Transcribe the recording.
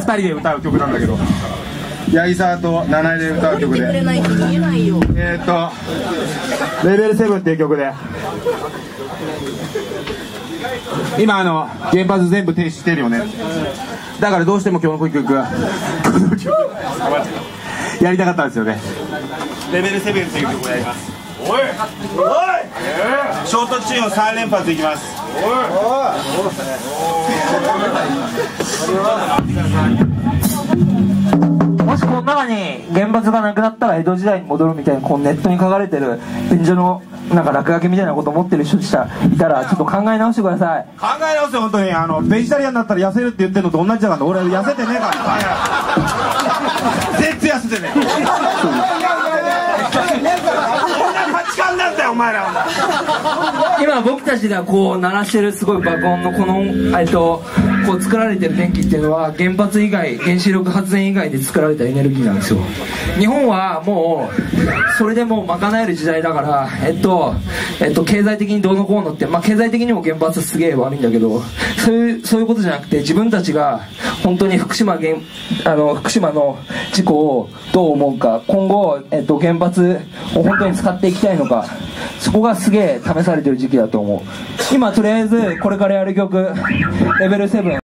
人で歌う曲なんだけど、八木沢と七重で歌う曲で、レベル7っていう曲で、今原発全部停止してるよね。だからどうしても今日の曲やりたかったんですよね。レベル7っていう曲をやります。おいおい、ショートチューンを3連発いきます。 もしこの中に原発がなくなったら江戸時代に戻るみたいな、こうネットに書かれてる便所のなんか落書きみたいなことを持ってる人いたらちょっと考え直してください。 考え直して、本当にベジタリアンだったら痩せるって言ってるのと同じだから。俺痩せてねえから全然痩せてねえ。こんな価値観なんだよお前ら。 今僕たちがこう鳴らしてるすごい爆音のこのこう作られてる電気っていうのは原発以外、原子力発電以外で作られたエネルギーなんですよ。日本はもうそれでもう賄える時代だから、経済的にどうのこうのって、経済的にも原発すげえ悪いんだけど、そういうことじゃなくて、自分たちが本当に福島の事故をどう思うか、今後、原発を本当に使っていきたいのか、そこがすげえ試されてる時期だと思う。今とりあえずこれからやる曲レベル7